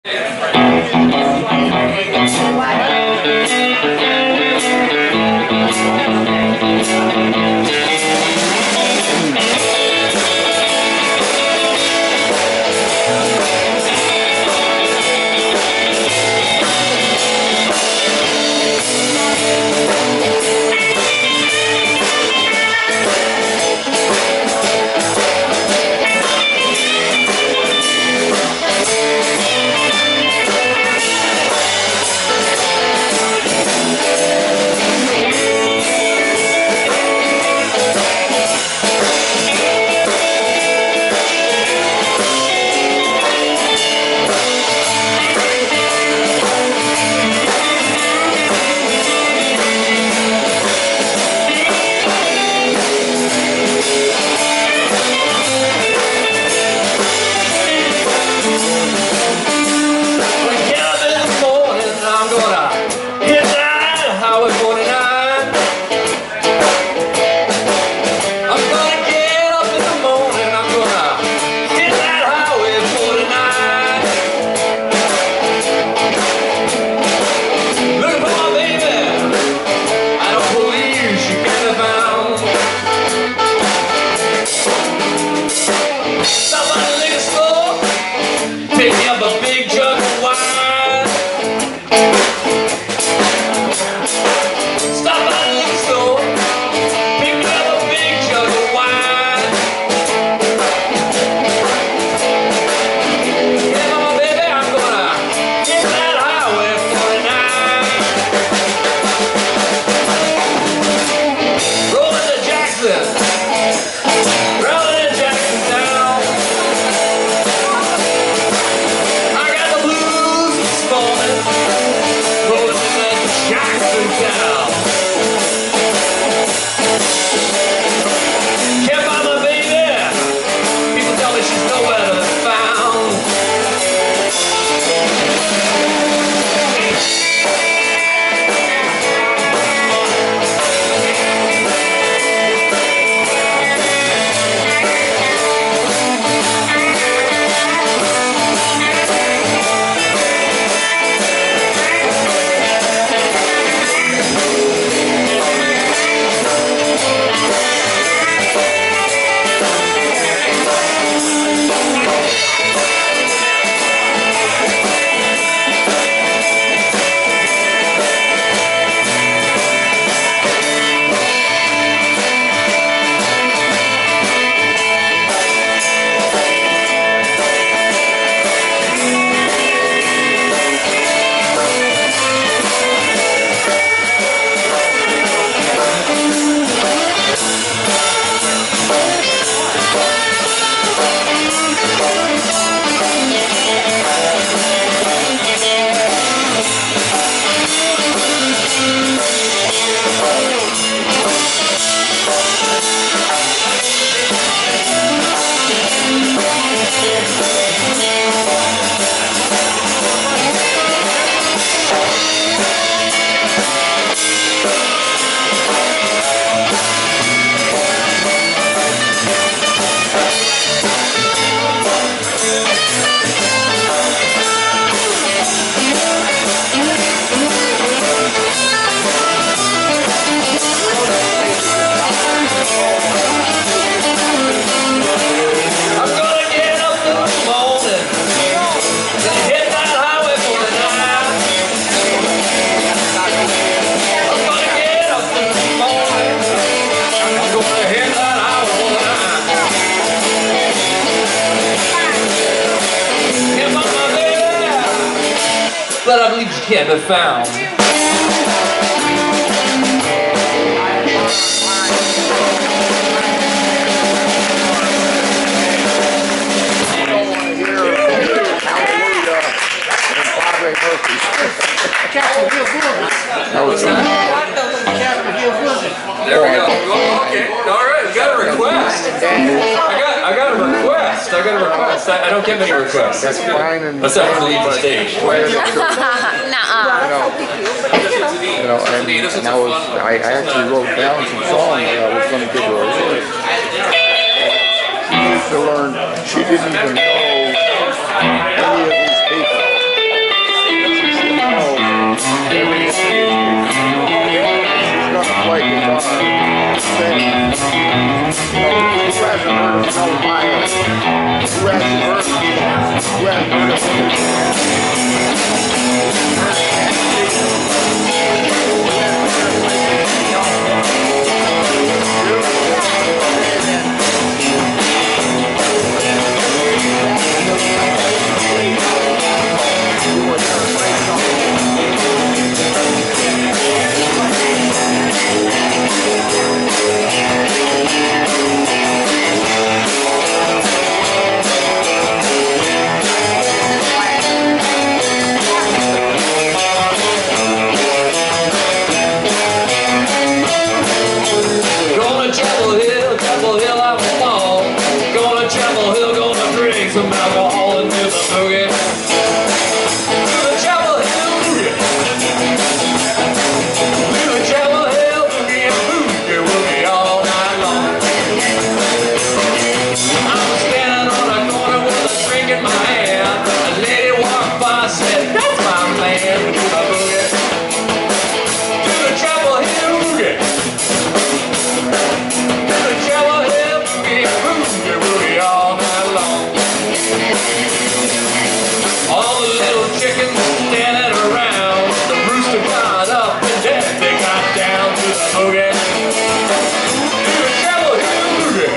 But I believe she can't be found. There we go. Okay. All right. We got a request. I got a request. I don't get many requests. That's fine. Let's have her leave the stage. I actually wrote down some songs that I was going to give her a lyric. She used to learn. She didn't even know any of these people. Some alcohol into the boogie. To the Chapel Hill boogie. To the Chapel Hill boogie and boogie woogie all night long. I'm standing on a corner with a drink in my hand. A lady walked by, said, "That's my man." To the boogie. To the Chapel Hill boogie. To the Chapel Hill boogie and boogie woogie all night long. All the little chickens standing around, the rooster got up and then they got down to the boogie. To the Chapel Hill boogie.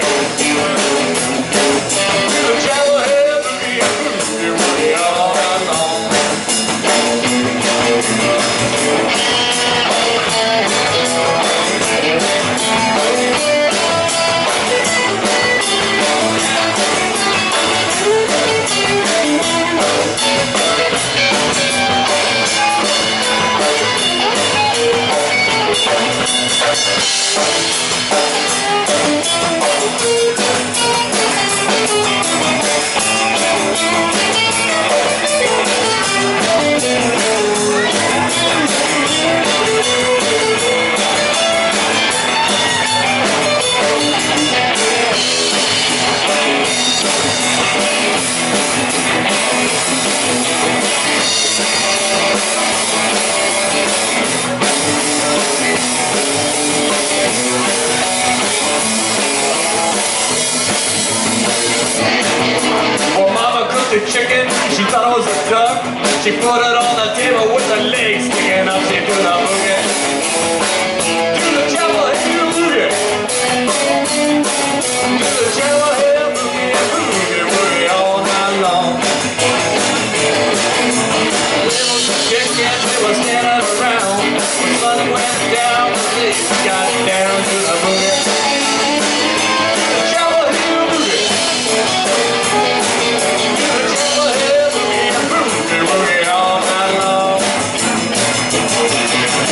To the Chapel Hill boogie and boogie woogie all night long. The chicken, she thought it was a duck. She put it on the table with the legs sticking up. She do the boogie. To the Chapel Hill boogie. To the Chapel Hill boogie and boogie woogie all night long. Little chickens, they were standing around. When the sun went down, they got down to the boogie. To the Chapel Hill boogie. Boogie all night long.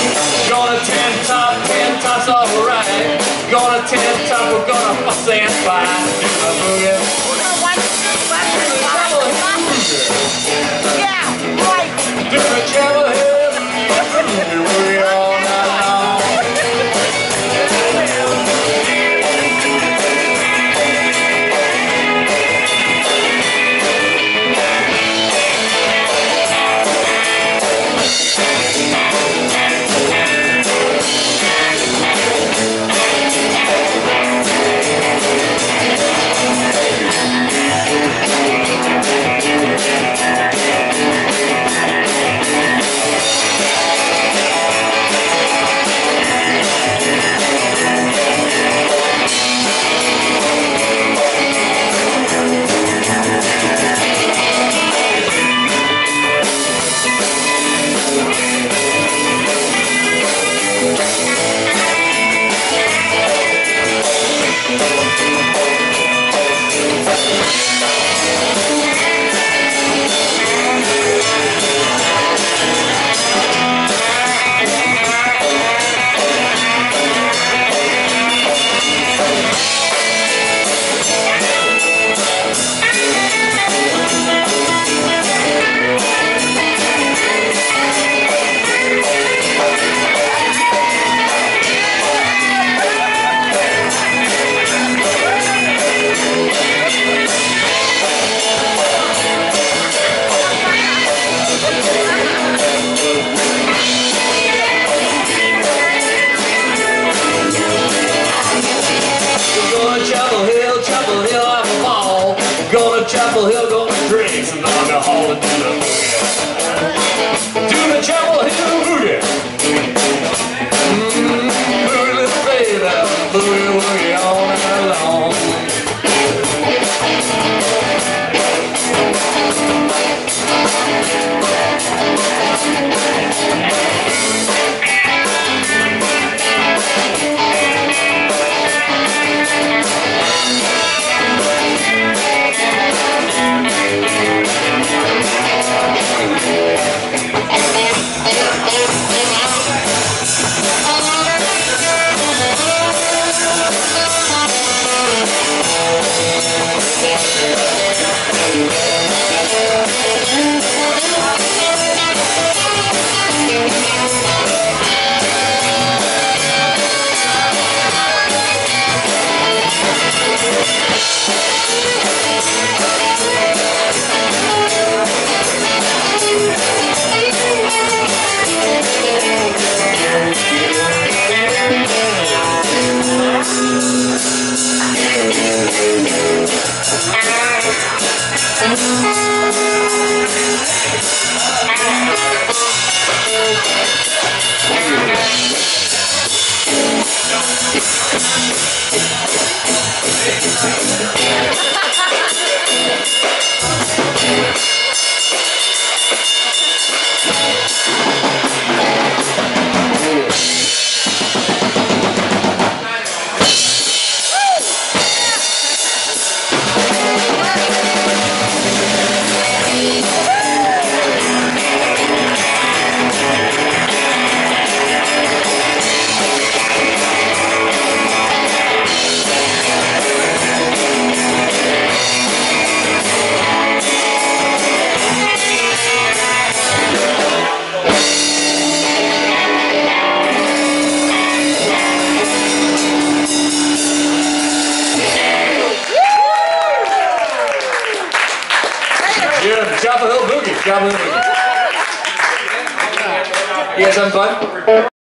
Yeah, Chapel Hill Boogie. Chapel Hill Boogie. You guys having fun?